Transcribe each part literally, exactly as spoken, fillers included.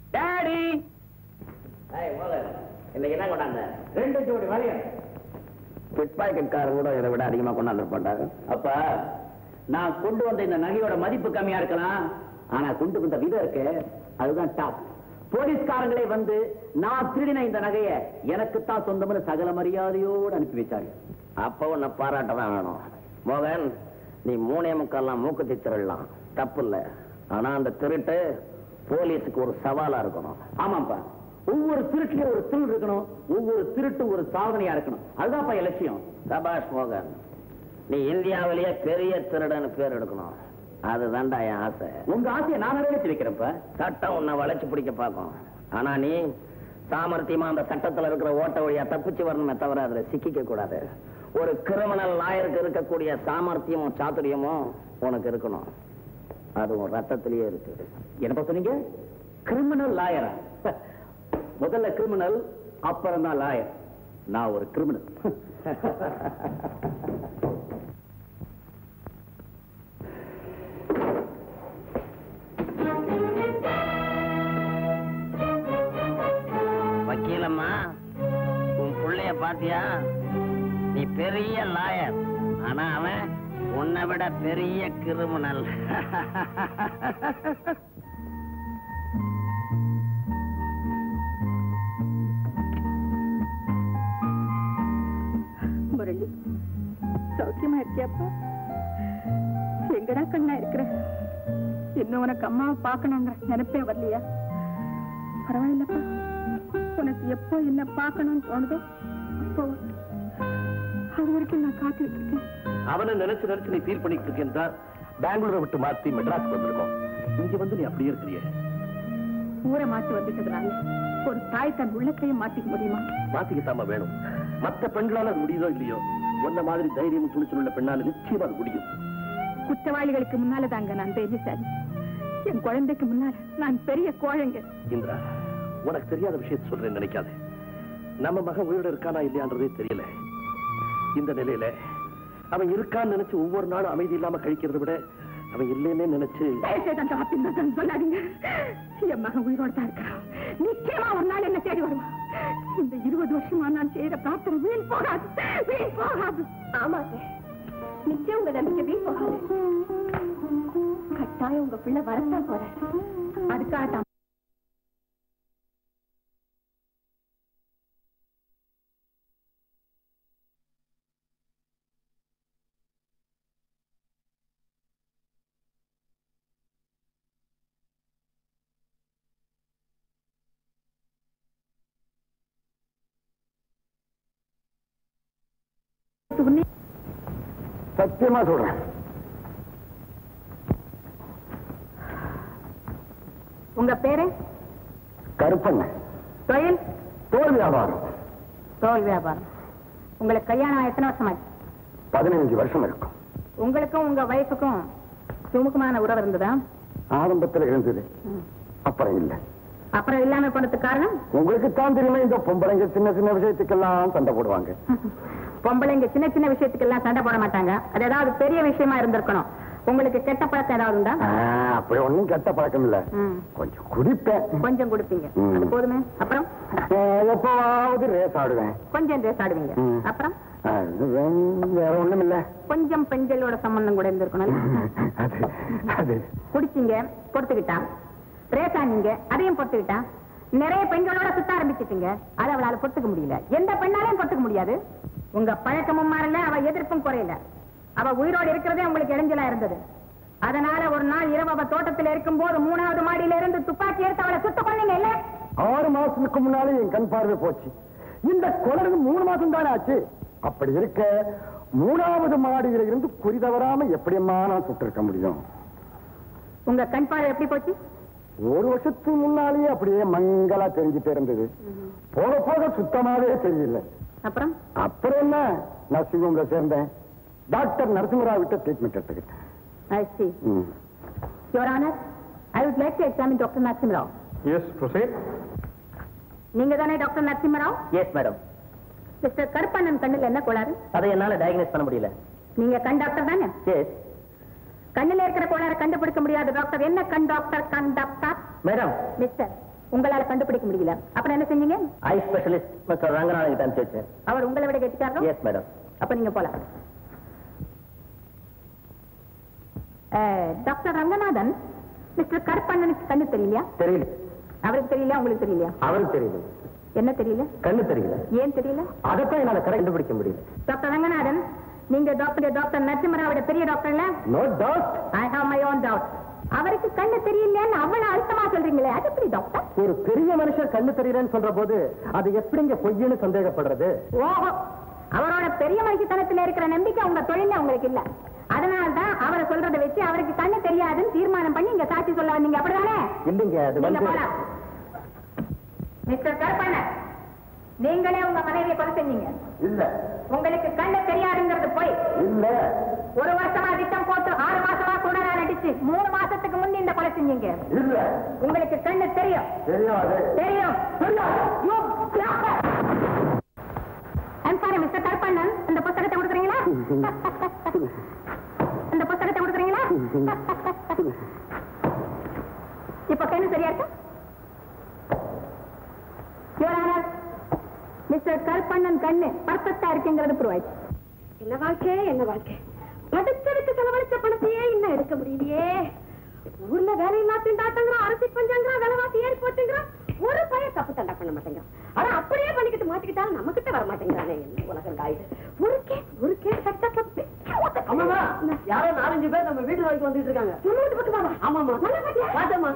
Daddy இன்னைக்கு என்ன கொண்டாந்த? ரெண்டு ஜோடி வளையல். பிட் பாக்கெட்காரன் கூட இதை விட அதிகமா கொண்டாந்து போட்டாங்க. அப்ப நான் கொண்டு வந்த இந்த நகையோட மதிப்பு கம்மியா இருக்கலாம், ஆனா கொண்டு வந்த விதம் இருக்கு அதுதான் டாப். போலீஸ்காரங்களே வந்து நான் திருடின இந்த நகையை எனக்குத்தான் சொந்தம்னு சகல மரியாதையோடு அனுப்பி வச்சாங்க. அப்ப உன்னை பாராட்ட தான் வேணும். மோகன், நீ மூணே முக்கால்லாம் மூக்கு திருடலாம், தப்பு இல்ல. ஆனா அந்த திருட்டு போலீஸுக்கு ஒரு சவாலா இருக்கணும். ஆமாப்பா, ஒவ்வொரு திருட்டுலயும் ஒரு திருள் இருக்கணும், ஒவ்வொரு திருட்டும் ஒரு சாதனையா இருக்கணும். அதுதான்ப்பா இலட்சியம். சபாஷ் மோகன், நீ இந்தியாவிலேயே பெரிய திருடன்னு பேர் எடுக்கணும். அதுதான்டா என் ஆசை. உங்க ஆசையை நான் நிறைவேற்றி வைக்கிறப்ப சட்டம் உன்னை வளைச்சு பிடிக்க பார்க்கும். ஆனா நீ சாமர்த்தியமா அந்த சட்டத்துல இருக்கிற ஓட்ட வழியா தப்பிச்சு வரணுமே தவிர அதுல சிக்கிக்க கூடாது. ஒரு கிரிமினல் லாயருக்கு இருக்கக்கூடிய சாமர்த்தியமும் சாதுரியமும் உனக்கு இருக்கணும். அது உன் ரத்தத்திலேயே இருக்கு. என்ன சொன்னீங்க? கிரிமினல் லாயரா? முதல்ல கிரிமினல், அப்புறம் தான் லாயர். நான் ஒரு கிரிமினல். வக்கீலம்மா, உன் பிள்ளைய பாத்தியா? நீ பெரிய லாயர், ஆனா அவன் உன்னை விட பெரிய கிரிமினல். முரளி, சௌக்கியமா இருக்கியாப்பா? எங்கடா கண்ணா இருக்கிற? இன்னும் உனக்கு அம்மாவை பார்க்கணுங்கிற நினைப்பே வரலையா? பரவாயில்லப்பா, உனக்கு எப்போ என்ன பார்க்கணும்னு தோணுதோ அப்போ அது வரைக்கும் நான் காத்துட்டு இருக்கேன். அவனை நினைச்சு நினைச்சு நீ ஃபீல் பண்ணிட்டு இருக்கேன் தான் பெங்களூரை விட்டு மாத்தி மெட்ராஸ்க்கு வந்திருக்கோம். இங்க வந்து நீ அப்படியே இருக்கிறிய. ஊரை மாத்தி வந்துட்டதுனால ஒரு தாய் தன் உள்ளத்தையும் மாத்திக்க முடியுமா? மாத்திக்கத்தாம வேணும். மற்ற பெண்களால அது முடியுதோ இல்லையோ, உன்ன மாதிரி தைரியம் துணிச்சல் உள்ள பெண்ணால நிச்சயமா அது முடியும். குற்றவாளிகளுக்கு முன்னாலதாங்க நான் தைரியசாலி. என் குழந்தைக்கு முன்னால நான் பெரிய கோழைங்க. இந்திரா, உனக்கு தெரியாத விஷயத்த சொல்றேன் நினைக்காத. நம்ம மகன் உயிரோட இருக்கானா இல்லையான்றதே தெரியல. இந்த நிலையில அவன் இருக்கான்னு நினைச்சு ஒவ்வொரு நாளும் அமைதி இல்லாம கழிக்கிறத விட அவன் இல்லைன்னே நினைச்சு சொல்லாதீங்க. என் மகன் உயிரோட தான் இருக்கான். நிச்சயமா ஒரு நாள் என்ன தேடி வருவான். இந்த இருபது வருஷமா நான் செய்யற பிரார்த்தனை வீண் போகாது, வீண் போகாது. ஆமாங்க, நிச்சயம் உங்க நம்பிக்கை வீண் போகாது. கட்டாயம் உங்க பிள்ளை வரத்தான் போற. அதுக்காக சத்தியமா சொல்றேன். உங்க பேரு? கருப்பண்ண. தொழில்? தோல் வியாபாரம். தோல் வியாபாரம். உங்களுக்கு கல்யாணம் எத்தனை வருஷம் ஆச்சு? பதினைஞ்சு வருஷம் இருக்கும். உங்களுக்கும் உங்க வயசுக்கும் சுமுகமான உறவு இருந்ததா? ஆரம்பத்தில் இருந்தது, அப்புறம் இல்ல. அப்புறம் இல்லாம போனதுக்கு காரணம்? உங்களுக்கு தான் தெரியுமா, இந்த பொம்பளைங்க சின்ன சின்ன விஷயத்துக்கெல்லாம் சண்டை போடுவாங்க. பொம்பளைங்க சின்ன சின்ன விஷயத்துக்கெல்லாம் சண்டை போட மாட்டாங்க. அது ஏதாவது பெரிய விஷயமா இருந்திருக்கணும். உங்களுக்கு கெட்ட பழக்கம் ஏதாவது உண்டா? அப்படி ஒண்ணும் கெட்ட பழக்கம் இல்ல. கொஞ்சம் குடிப்பேன். கொஞ்சம் குடிப்பீங்க, அது போதுமே. அப்புறம் எப்பவாவது ரேஸ் ஆடுவேன். கொஞ்சம் ரேஸ் ஆடுவீங்க. அப்புறம் வேற ஒண்ணும் இல்ல. கொஞ்சம் பெண்களோட சம்பந்தம் கூட இருந்திருக்கணும். குடிச்சீங்க, பொறுத்துக்கிட்டான். ரேஸ் ஆனீங்க, அதையும் பொறுத்துக்கிட்டான். நிறைய பெண்களோட சுத்த ஆரம்பிச்சிட்டீங்க, அதை அவளால பொறுத்துக்க முடியல. எந்த பெண்ணாலையும் பொறுத்துக்க முடியாது. உங்க பழக்கமும் மாறல, அவ எதிர்ப்பும் குறையல. அவ உயிரோடு இருக்கிறதே உங்களுக்கு இடைஞ்சலா இருந்தது. அதனால ஒரு நாள் இரவு அவ தோட்டத்தில் இருக்கும் போது மூணாவது மாடியில இருந்து துப்பாக்கி எடுத்து அவளை சுட்டு கொண்டீங்க இல்ல? ஆறு மாசத்துக்கு முன்னாலே என் கண் பார்வை போச்சு. இந்த கொலை மூணு மாசம் தானே ஆச்சு. அப்படி இருக்க மூணாவது மாடியில இருந்து குறி தவறாம எப்படியம்மா நான் சுட்டு இருக்க முடியும்? உங்க கண் பார்வை எப்படி போச்சு? ஒரு வருஷத்துக்கு முன்னாலேயே அப்படியே மங்களா தெரிஞ்சுட்டு இருந்தது. போக போக சுத்தமாவே தெரியல. அப்புறம் அப்புறம் என்ன, நர்சிங் ஹோம்ல சேர்ந்தேன். டாக்டர் நரசிம்மராவ் விட்டு ட்ரீட்மெண்ட் எடுத்துக்கிட்டேன். I see. Your Honor, I would like to examine Doctor Narasimha Rao. Yes, proceed. நீங்க தானே doctor Narasimha Rao? Yes madam. Mister Karuppannan கண்ணில் என்ன கோளாறு? அதை என்னால டயக்னோஸ் பண்ண முடியல. நீங்க கண் டாக்டர் தானே? எஸ். கண்ணில் இருக்கிற கோளாறு கண்டுபிடிக்க முடியாது டாக்டர். என்ன கண் டாக்டர்? கண் டாக்டர் மேடம். மிஸ்டர், உங்களால கண்டுபிடிக்க முடியல. அப்புறம் என்ன செஞ்சீங்க? ஐ ஸ்பெஷலிஸ்ட் மிஸ்டர் ரங்கநாதன் கிட்ட அனுப்பிச்சு வச்சேன். அவர் உங்களை விட கெட்டிக்காரரா? Yes madam. அப்ப நீங்க போலாம். டாக்டர் ரங்கநாதன், மிஸ்டர் கருப்பண்ணனுக்கு கண்ணு தெரியலையா? தெரியல. அவருக்கு தெரியல, உங்களுக்கு தெரியலையா? அவருக்கு தெரியல. என்ன தெரியல? கண்ணு தெரியல. ஏன் தெரியல? அதைத்தான் என்னால கண்டுபிடிக்க முடியல. டாக்டர் ரங்கநாதன், நீங்க டாக்டர் டாக்டர் நரசிம்மராவோட பெரிய டாக்டர்ல? No doubt. I have my own doubt. அவருக்கு கண்ணு தெரியலன்னு அவ்வளவு அழுத்தமா சொல்றீங்களே, அது எப்படி டாக்டர்? ஒரு பெரிய மனுஷன் கண்ணு தெரியலன்னு சொல்ற போது அது எப்படிங்க பொய்ன்னு சந்தேகப்படுறது? ஓஹோ, அவரோட பெரிய மனுஷத்தனத்துல இருக்கிற நம்பிக்கை உங்க தொழில உங்களுக்கு இல்ல. அதனால்தான் அவரை சொல்றதை வச்சு அவருக்கு கண்ணு தெரியாதுன்னு தீர்மானம் பண்ணி இங்க சாட்சி சொல்ல வந்தீங்க, அப்படிதானே? இல்லைங்க, அது வந்து மிஸ்டர் கருப்பண்ணன், நீங்களே உங்க மனைவியை கொலை செஞ்சீங்க. இல்ல. உங்களுக்கு கண்ணு தெரியாதுங்கிறது போய் இல்ல. ஒரு வருஷமா திட்டம் போட்டு ஆறு மாசமா கூட நான் அடிச்சு மூணு மாசத்துக்கு முன்ன இந்த கொலை செஞ்சீங்க. இல்ல. உங்களுக்கு கண்ணு தெரியும். தெரியாது. தெரியும். ஐம் சாரி மிஸ்டர் கருப்பண்ணன், இந்த புத்தகத்தை கொடுக்குறீங்களா? இந்த புத்தகத்தை கொடுக்குறீங்களா? இப்ப கண்ணு சரியா இருக்கு? மிஸ்டர் கருப்பண்ணன் கண்ணு பர்ஃபெக்டா இருக்குங்கிறது ப்ரூவ் ஆயிடுச்சு. என்ன வாழ்க்கை, என்ன வாழ்க்கை! படுத்தெடுத்து செலவழிச்ச பணத்தையே இன்னும் எடுக்க முடியலையே. ஊர்ல வேலை இல்லாட்டாங்கிறான், அரசு பஞ்சாங்கிறான், விலைவாசி ஏறி போச்சுங்கிறான். ஒரு பையன் தப்பு தண்டா பண்ண மாட்டேங்கிறான். ஆனா அப்படியே பண்ணிக்கிட்டு மாட்டிக்கிட்டாலும் நம்ம கிட்ட வர மாட்டேங்கிறானே. என்ன உலகம் காயுது! ஒரு கேஸ் ஒரு கேஸ் யாரோ நாலஞ்சு பேர் நம்ம வீட்டு வரைக்கும் வந்துட்டு இருக்காங்க. ஆமாமா, பார்த்தமா.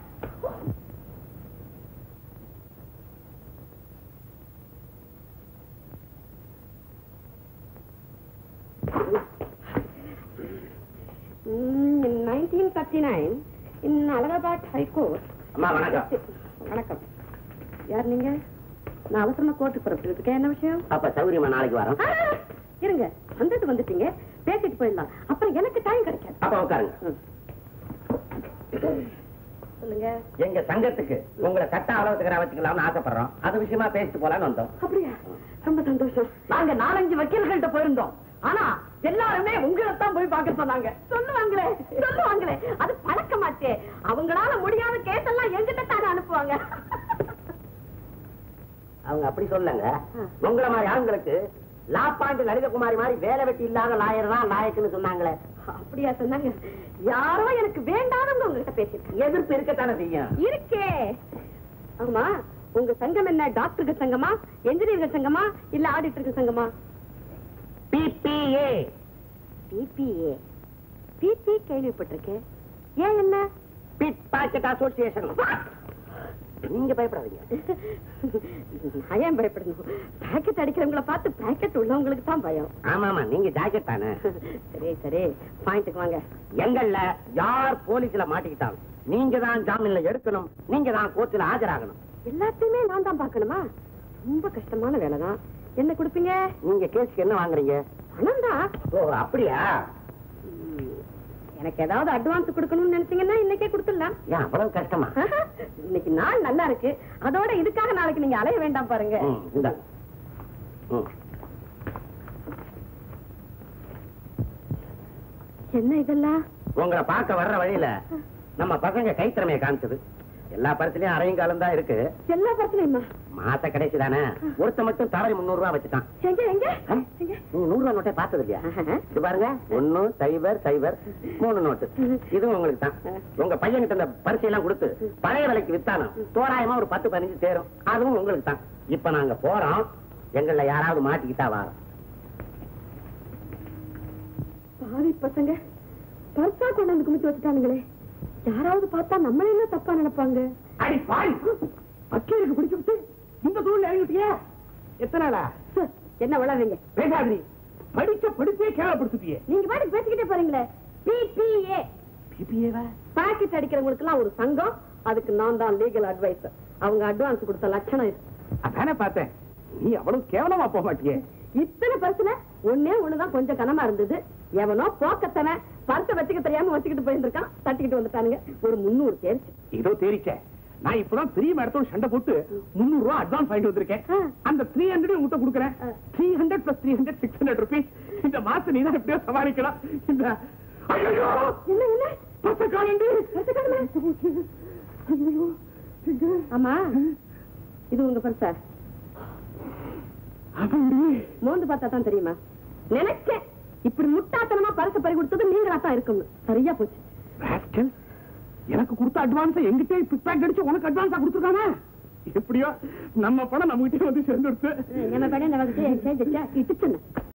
In nineteen thirty-nine, in Allahabad High Court. அம்மா வணக்கம். வணக்கம். யார் நீங்க? நான் அவசரமா கோர்ட்டுக்கு புறப்பட்டு இருக்கேன். என்ன விஷயம்? அப்ப சௌரியமா நாளைக்கு வரோம். இருங்க, வந்துட்டு வந்துட்டீங்க, பேசிட்டு போயிடலாம். அப்புறம் எனக்கு டைம் கிடைக்காது. அப்ப உட்காருங்க. சொல்லுங்க. எங்க சங்கத்துக்கு உங்களை சட்ட ஆலோசகரா வச்சுக்கலாம்னு ஆசைப்படுறோம். அது விஷயமா பேசிட்டு போலான்னு வந்தோம். அப்படியா? ரொம்ப சந்தோஷம். நாங்க நாலஞ்சு வக்கீல்கள்ட்ட போயிருந்தோம். ஆனா எல்லாருமே உங்களைத்தான் போய் பார்க்க சொன்னாங்க. சொல்லுவாங்களே சொல்லுவாங்களே அது பழக்கமாச்சே. அவங்களால முடியாத கேஸ் எல்லாம் எங்கிட்ட தானே அனுப்புவாங்க. அவங்க அப்படி சொல்லுங்க. உங்களை மாதிரி ஆண்களுக்கு லா பாயிண்ட் லலிதகுமாரி மாதிரி வேலை வெட்டி இல்லாத லாயர் தான் லாயக்குன்னு சொன்னாங்களே. அப்படியா சொன்னாங்க? யாரோ எனக்கு வேண்டாதவங்க உங்ககிட்ட பேசிருக்கேன். எதிர்ப்பு இருக்கத்தானே செய்யும். இருக்கே. ஆமா, உங்க சங்கம் என்ன டாக்டருக்கு சங்கமா, என்ஜினியர்கள் சங்கமா, இல்ல ஆடிட்டருக்கு சங்கமா? பிபிஏ. பிபிஏ பிபி கேள்விப்பட்டிருக்கேன். ஏன் என்ன? Pickpocket association. நீங்க பயப்படாதீங்க. ஏன் பயப்படணும்? பாக்கெட் அடிக்கிறவங்கள பார்த்து பாக்கெட் உள்ளவங்களுக்கு தான் பயம். ஆமாமா, நீங்க ஜாக்கெட் தானே. சரி சரி, பாயிண்ட்டுக்கு வாங்க. எங்கள்ல யார் போலீஸ்ல மாட்டிக்கிட்டாலும் நீங்க தான் ஜாமீன்ல எடுக்கணும், நீங்க தான் கோர்ட்ல ஆஜராகணும். எல்லாத்தையுமே நான் தான் பார்க்கணுமா? ரொம்ப கஷ்டமான வேலை தான். என்ன கொடுப்பீங்க? நீங்க கேஸ்க்கு என்ன வாங்குறீங்க? பணம் தான். ஓ அப்படியா? எனக்கு ஏதாவது அட்வான்ஸ் கொடுக்கணும்னு நினைச்சீங்கன்னா இன்னைக்கே கொடுத்துடலாம். ஏன் அவ்வளவு கஷ்டமா? இன்னைக்கு நாள் நல்லா இருக்கு, அதோட இதுக்காக நாளைக்கு நீங்க அலைய வேண்டாம் பாருங்க. என்ன இதெல்லாம்? உங்களை பார்க்க வர்ற வழியில நம்ம பசங்க கைத்திறமையை காமிச்சது. எல்லா பரிசுலயும் அரையும் காலம் தான் இருக்கு. எல்லா பரிசுலயுமா? மாச கடைசி தானே. ஒருத்த மட்டும் தவறி முன்னூறு ரூபாய் வச்சுட்டான். எங்க எங்க? நீங்க நூறு ரூபாய் நோட்டை பார்த்தது இல்லையா? இது பாருங்க, ஒன்னு சைபர் சைபர் மூணு நோட்டு. இதுவும் உங்களுக்கு தான். உங்க பையன்கிட்ட இந்த பரிசு எல்லாம் கொடுத்து பழைய விலைக்கு வித்தாலும் தோராயமா ஒரு பத்து பதினஞ்சு சேரும். அதுவும் உங்களுக்கு தான். இப்ப நாங்க போறோம், எங்கள யாராவது மாட்டிக்கிட்டா வாரோம். பாவி பசங்க பர்சா கொண்டு வந்து குமிச்சு வச்சுட்டானுங்களே. யாராவது பார்த்தா நம்மள என்ன தப்பா நினைப்பாங்க? அடி பாய், பக்கீருக்கு பிடிச்சு விட்டு இந்த தூள்ல இறங்கிட்டியா? எத்தனை நாளா? என்ன வளர்றீங்க? பேசாதீ. படிச்ச படிப்பே கேவலப்படுத்திட்டியே. நீங்க பாட்டுக்கு பேசிக்கிட்டே போறீங்களே. பிபிஏ. பிபிஏவா? பாக்கெட் அடிக்கிறவங்களுக்கு எல்லாம் ஒரு சங்கம். அதுக்கு நான் தான் லீகல் அட்வைசர். அவங்க அட்வான்ஸ் கொடுத்த லட்சணம் இது. அதானே பார்த்தேன். நீ அவ்வளவு கேவலமா போக மாட்டியே. இத்தனை பரிசுல ஒன்னே ஒண்ணுதான் கொஞ்சம் கனமா இருந்தது. எவனோ போக்கத்தனை பரிசை வச்சுக்க தெரியாம வச்சுக்கிட்டு போயிருக்கான். தட்டிக்கிட்டு வந்துட்டானுங்க. ஒரு முன்னூறு தேர்ச்சி. இதோ தேரிச்ச. நான் இப்பதான் பெரிய மேடத்தோட சண்டை போட்டு முன்னூறு ரூபாய் அட்வான்ஸ் வாங்கிட்டு வந்திருக்கேன். அந்த த்ரீ ஹண்ட்ரட் உங்ககிட்ட கொடுக்குறேன். Three hundred plus three hundred six hundred rupees. இந்த மாசம் நீதான் எப்படியோ சமாளிக்கலாம். இந்த என்ன என்ன பசக்காரண்டி பசக்காரமா? ஐயோ, ஆமா இது உங்க பர்சா? மோந்து பார்த்தா தான் தெரியுமா? நினைச்சேன் இப்படி முட்டாத்தனமா பரிசு பறி கொடுத்தது நீங்களா தான் இருக்கணும். சரியா போச்சு. எனக்கு கொடுத்த அட்வான்ஸ் எங்கிட்டே பிக்பாக் அடிச்சு உனக்கு அட்வான்ஸா கொடுத்துருக்கானே. எப்படியோ நம்ம பணம் நம்ம கிட்டே வந்து சேர்ந்துடுச்சு. நம்ம படம் நமக்கு சேர்ந்துச்சா இட்டுச்சுன்னு